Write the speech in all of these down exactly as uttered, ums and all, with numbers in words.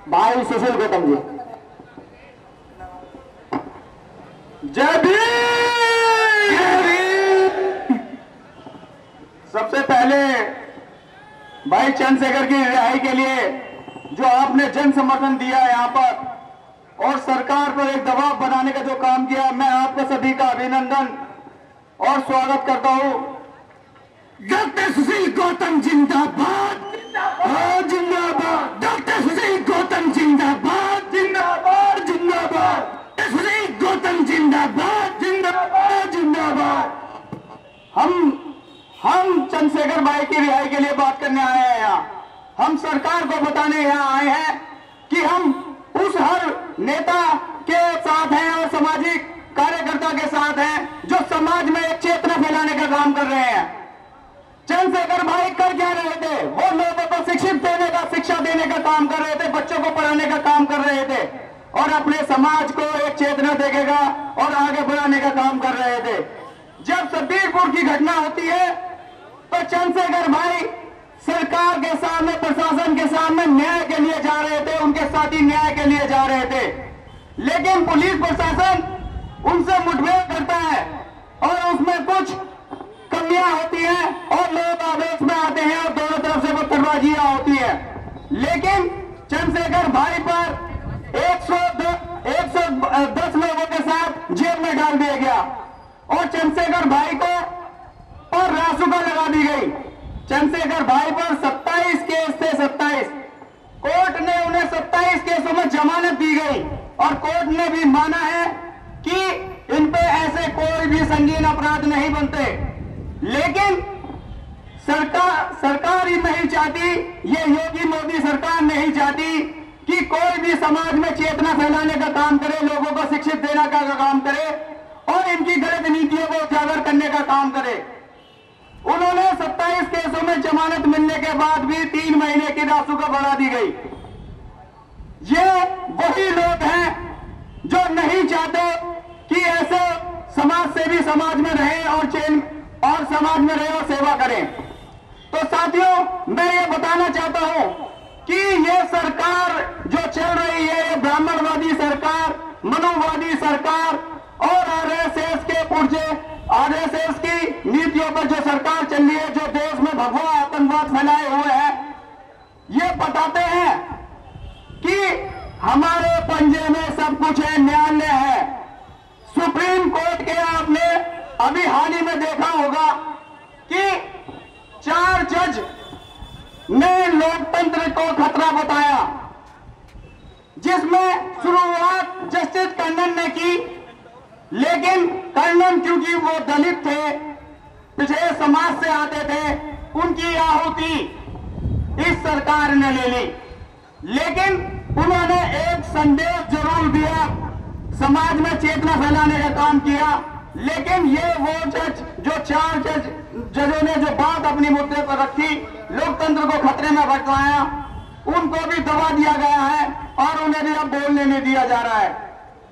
भाई सुशील गौतम जी। जय भीम। सबसे पहले भाई चंद्रशेखर की रिहाई के लिए जो आपने जन समर्थन दिया है यहाँ पर और सरकार पर एक दबाव बनाने का जो काम किया, मैं आपको सभी का अभिनंदन और स्वागत करता हूँ। डॉक्टर सुशील गौतम जिंदाबाद जिंदाबाद। डॉक्टर सुशील गौतम जिंदाबाद जिंदाबाद जिंदाबाद। सुशील गौतम जिंदाबाद जिंदाबाद जिंदाबाद। हम हम चंद्रशेखर भाई की रिहाई के लिए बात करने आए हैं यहाँ। हम सरकार को बताने यहाँ आए हैं कि हम उस हर नेता के साथ हैं और सामाजिक कार्यकर्ता के साथ हैं जो समाज में एक चेतना फैलाने का काम कर रहे हैं। चंद्रशेखर भाई कर क्या रहे थे? वो लोगों को शिक्षित देने का, शिक्षा देने का काम कर रहे थे, बच्चों को पढ़ाने का काम कर रहे थे और अपने समाज को एक चेतना देगा और आगे बढ़ाने का काम कर रहे थे। जब सब्बीरपुर की घटना होती है तो चंद्रशेखर भाई सरकार के सामने, प्रशासन के सामने न्याय के लिए जा रहे थे, उनके साथी न्याय के लिए जा रहे थे, लेकिन पुलिस प्रशासन उनसे मुठभेड़ करता है और उसमें कुछ कमियां होती हैं और लोग आवेश में आते हैं और दोनों तरफ से पत्थरबाजियां होती है। लेकिन चंद्रशेखर भाई पर एक सौ दस लोगों के साथ जेल में डाल दिया गया और चंद्रशेखर भाई को और रासुका लगा दी गई। चंद्रशेखर भाई पर सत्ताईस केस थे, सत्ताईस। कोर्ट ने उन्हें सत्ताईस केसों में जमानत दी गई और कोर्ट ने भी माना है कि इन पे ऐसे कोई भी संगीन अपराध नहीं बनते। लेकिन सरकार सरकार ही नहीं चाहती, ये योगी मोदी सरकार नहीं चाहती कि कोई भी समाज में चेतना फैलाने का काम करे, लोगों को शिक्षित देने का काम करे और इनकी गलत नीतियों को उजागर करने का काम करे। उन्होंने सत्ताईस केसों में जमानत मिलने के बाद भी तीन महीने की रासुका बढ़ा दी गई। ये वही लोग हैं जो नहीं चाहते कि ऐसे समाज सेवी समाज में रहे और चेन और समाज में रहे और सेवा करें। तो साथियों, मैं ये बताना चाहता हूं कि ये सरकार जो चल रही है, ये ब्राह्मणवादी सरकार, मनुवादी सरकार और आरएसएस के पुर्जे आरएसएस की नीतियों पर जो सरकार चल रही है, जो देश में भगवा आतंकवाद फैलाए हुए हैं, ये बताते हैं कि हमारे पंजे में सब कुछ है, न्यायालय है। सुप्रीम कोर्ट के आपने अभी हाल ही में देखा होगा कि चार जज ने लोकतंत्र को खतरा बताया, जिसमें शुरुआत जस्टिस कर्णन ने की, लेकिन कर्णन क्योंकि वो दलित थे, पिछड़े समाज से आते थे, उनकी आहुति इस सरकार ने ले ली। लेकिन उन्होंने एक संदेश जरूर दिया, समाज में चेतना फैलाने का काम किया। लेकिन ये वो जज, जो चार जज जजों ने जो बात अपनी मुद्दे पर रखी, लोकतंत्र को खतरे में भटकाया, उनको भी दबा दिया गया है और उन्हें भी अब बोलने नहीं दिया जा रहा है।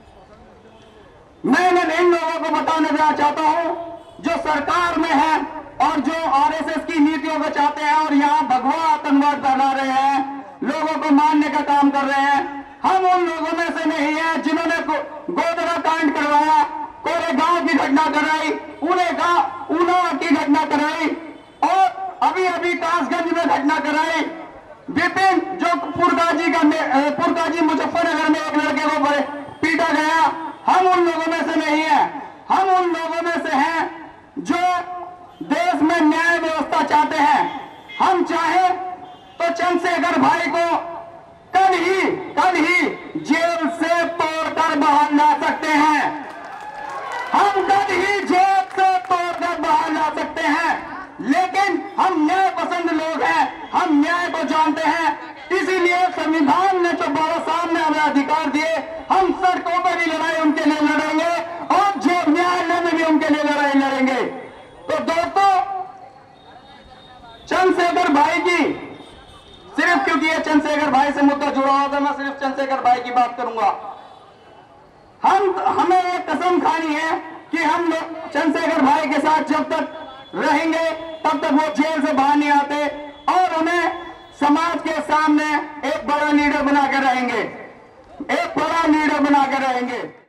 मैं इन लोगों को बताने देना चाहता हूं जो सरकार में है और जो आरएसएस की नीतियों को चाहते हैं और यहाँ भगवा आतंकवाद फैला रहे हैं, लोगों को मारने का काम कर रहे हैं। हम उन लोगों में से नहीं है जिन्होंने गोदरा कांड करवाया, कोरेगांव की घटना कराई, उन्हें ऊना की घटना कराई और अभी अभी कासगंज में घटना कराई। विपिन जो पुरकाजी का पुरकाजी मुजफ्फरनगर में एक लड़के को पीटा गया, हम उन लोगों में से नहीं है। हम उन लोगों में से हैं जो देश में न्याय व्यवस्था चाहते हैं। हम चाहे तो चंद्रशेखर भाई को कल ही कल ही जेल से तोड़कर बाहर ला सकते हैं। हम कल ही जेल से तोड़कर बाहर ला सकते हैं, लेकिन हम न्याय पसंद लोग हैं, हम न्याय को जानते हैं। इसीलिए संविधान ने जो बाबा साहब ने हमें अधिकार दिए, हम सड़कों पर भी लड़ाई उनके लिए लड़ेंगे और जेल न्यायालय में भी उनके लिए लड़ाई लड़ेंगे। तो दोस्तों, चंद्रशेखर भाई की सिर्फ क्योंकि ये चंद्रशेखर भाई से मुद्दा जुड़ा हुआ था, मैं सिर्फ चंद्रशेखर भाई की बात करूंगा। हम हमें एक कसम खानी है कि हम लोग चंद्रशेखर भाई के साथ जब तक रहेंगे तब तक वो जेल से बाहर नहीं आते और उन्हें समाज के सामने एक बड़ा लीडर बना कर रहेंगे। रहेंगे।